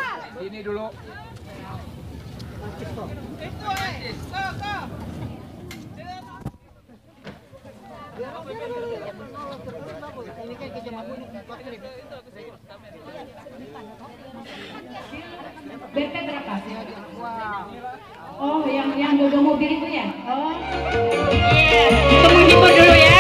Ini dulu. BP berapa? Oh, yang dodo mobil itu ya? Oh. Iya, untuk menghibur dulu ya.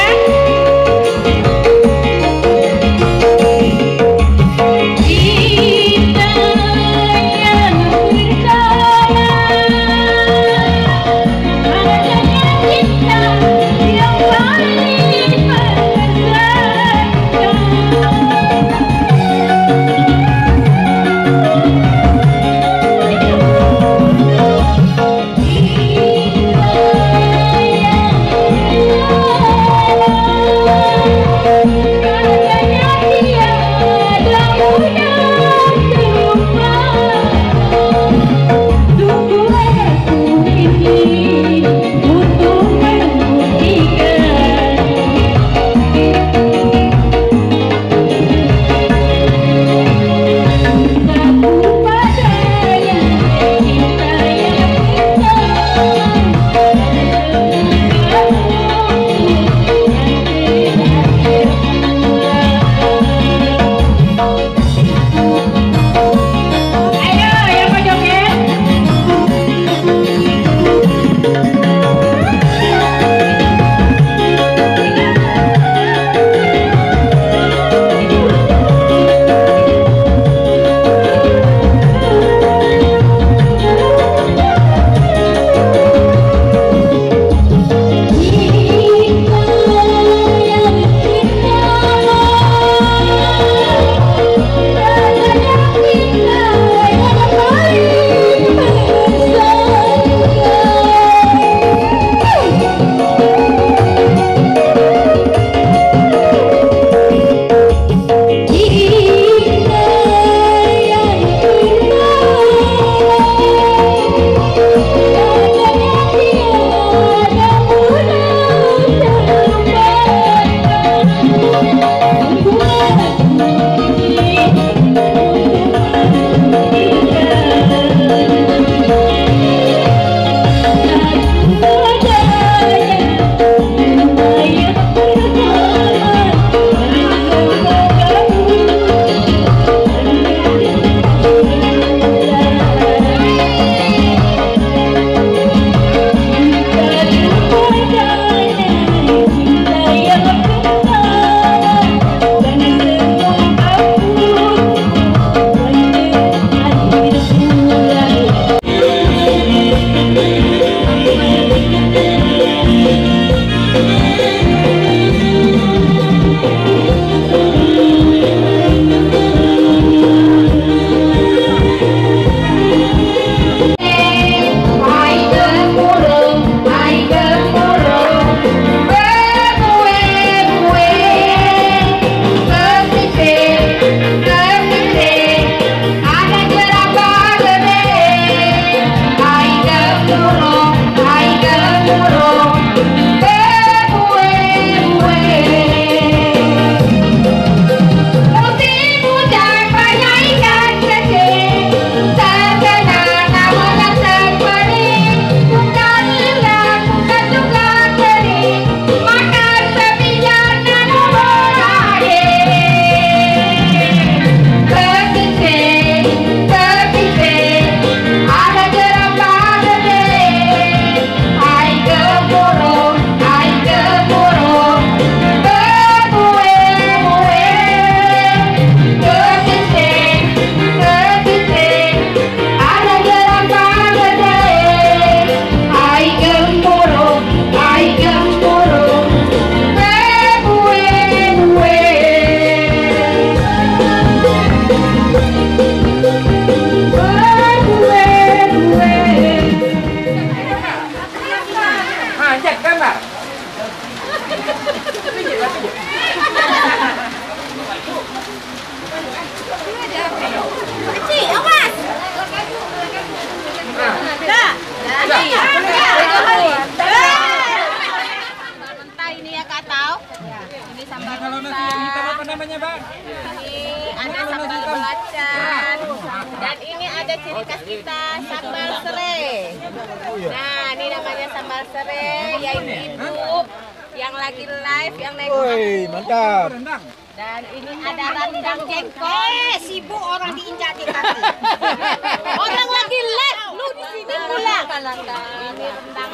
ada ciri khas kita sambal serai. Nah, ini namanya sambal serai, ya ibu-ibu yang lagi live, yang naik. Woi, mantap. Dan ini ada rendang jengkol. Sibuk orang diinjak di kaki. Orang lagi live, lu di sini pula. Ini rendang.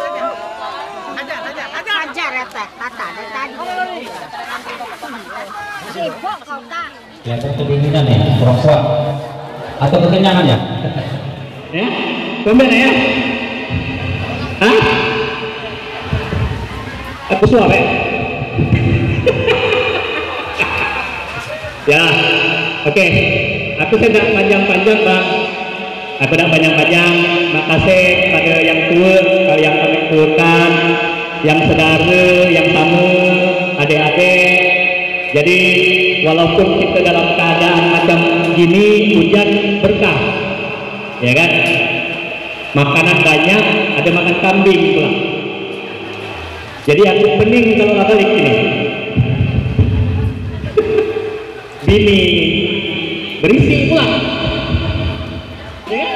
Ajar ya teh, kata dari tadi. Sibuk kau tak. Kelihatan kedinginan ya, kurang kuat. Atau kekenyangan ya? Ya, tumben ya? Hah? Aku suara. Ya, oke. Aku tidak panjang-panjang, Bang. Aku tidak panjang-panjang. Makasih pada yang tua, yang kami tuakan, yang saudara, yang tamu, adik-adik. Jadi walaupun kita dalam keadaan macam gini, hujan berkah, ya kan? Makanan banyak, ada makan kambing pula. Jadi aku pening kalau ada balik ini. Bini berisi pula. Ya.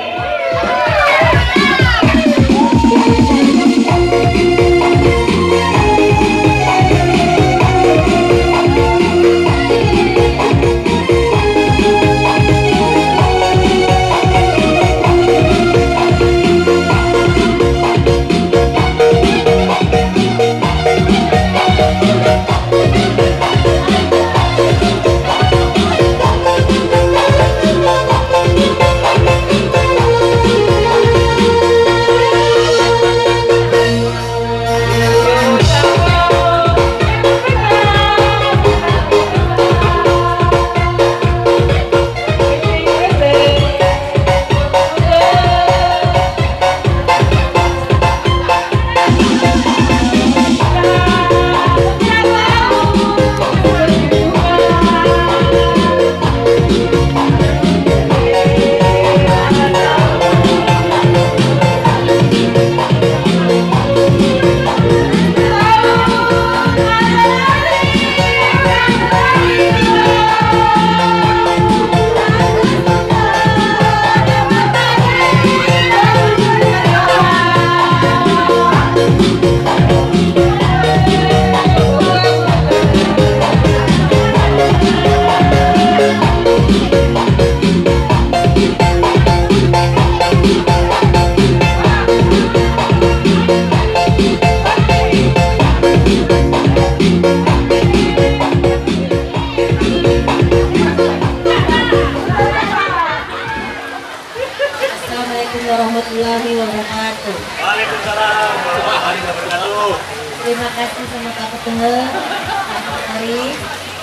Assalamualaikum warahmatullahi wabarakatuh. Waalaikumsalam warahmatullahi wabarakatuh. Terima kasih sama Kak Ketua, Pak Faris,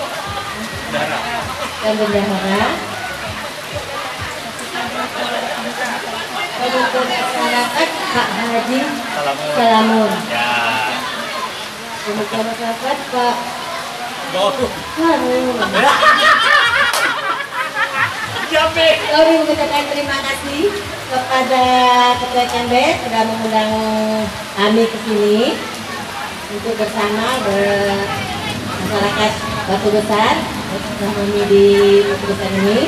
dan bendahara. Pendukung masyarakat Pak Haji Salamun. Ya. Pendukung masyarakat Pak Harun. Kami mengucapkan terima kasih kepada Ketua Cambes sudah mengundang kami ke sini untuk bersama masyarakat Batu Besar bersama kami di Batu Besar ini.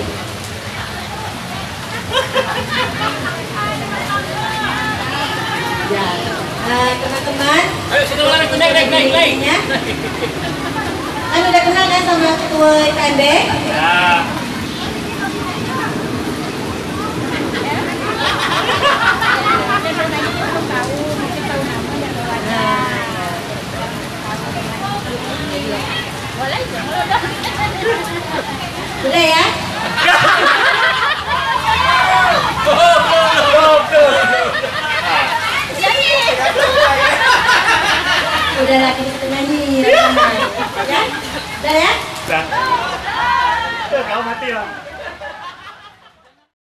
Ya, teman-teman. Ayo sini naik. Kan udah kenal kan sama Ketua Cambes? Ya. Sudah ya? Udah lagi kita nyanyi. Ya? Udah ya? Udah. Kau mati lah.